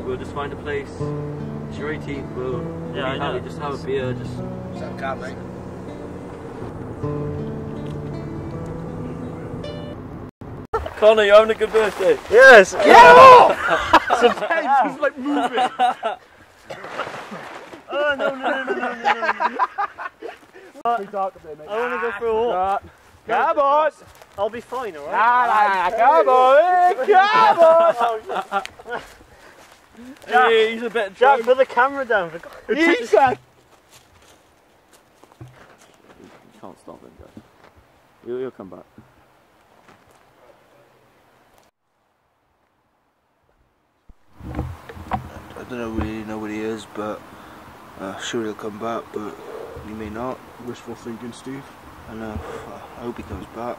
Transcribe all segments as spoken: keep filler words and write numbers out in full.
Like, we'll just find a place. It's your eighteenth, we'll yeah, I know. just have a beer, just... Some car, mate. Connor, you're having a good birthday. Yes! Get off! Sometimes he's like moving. Oh, no, no, no, no, no, no, no. Too dark up there, mate. I want to go for a walk. Come on! I'll be fine, alright? Ah, come on! Come on! Hey, he's a bit Jack, drunk. put the camera down. For He's a... You can't stop him, guys. He'll, he'll come back. I don't really know what he is, but uh, sure he'll come back, but he may not. Wishful thinking, Steve. I know. I hope he comes back.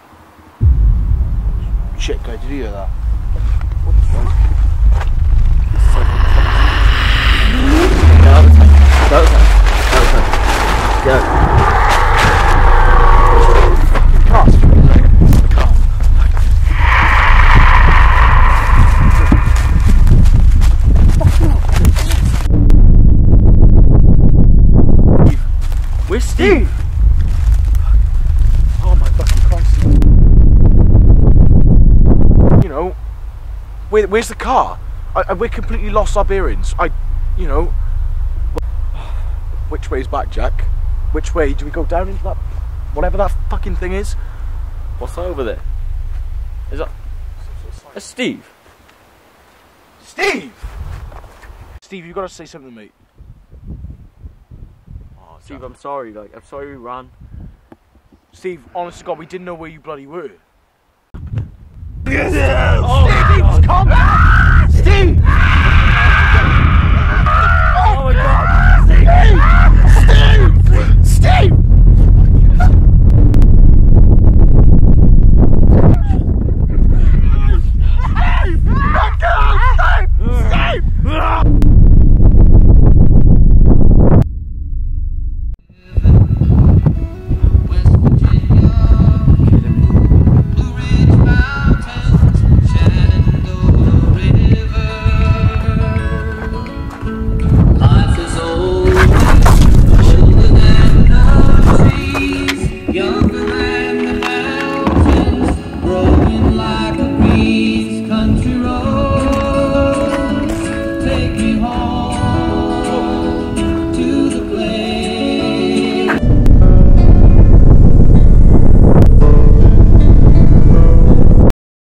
Shit, guy, did you hear that? What the fuck? That was him. That was him. That was him. Go. Where's Steve? Oh my fucking Christ. You know, where, where's the car? I, I, we're completely lost our bearings. I, you know. Which way's back, Jack? Which way? Do we go down into that, whatever that fucking thing is? What's that over there? Is that... That's Steve. Steve! Steve, you gotta say something, mate. Oh, Steve, I'm sorry, like, I'm sorry we ran. Steve, honest to God, we didn't know where you bloody were.